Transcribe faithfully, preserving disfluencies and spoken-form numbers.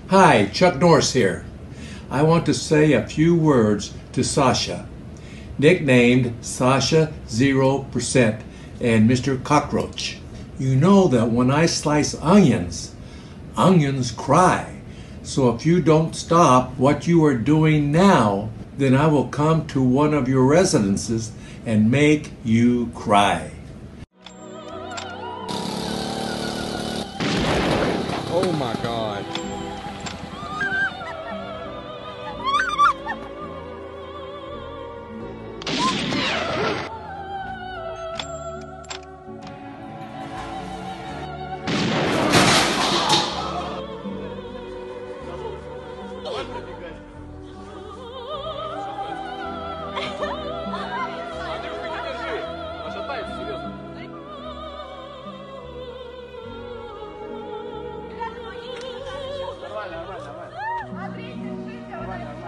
Hi, Chuck Norris here. I want to say a few words to Sasha, nicknamed Sasha zero percent and Mister Cockroach. You know that when I slice onions, onions cry. So if you don't stop what you are doing now, then I will come to one of your residences and make you cry. Oh my God. Давай, давай, давай. Смотри, держись, давай.